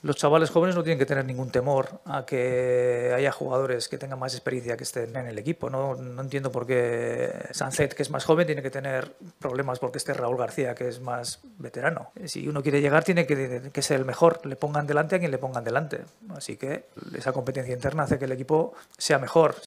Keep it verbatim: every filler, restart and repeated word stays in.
Los chavales jóvenes no tienen que tener ningún temor a que haya jugadores que tengan más experiencia que estén en el equipo. No, no entiendo por qué Sancet, que es más joven, tiene que tener problemas porque esté Raúl García, que es más veterano. Si uno quiere llegar, tiene que, que ser el mejor. Le pongan delante a quien le pongan delante. Así que esa competencia interna hace que el equipo sea mejor.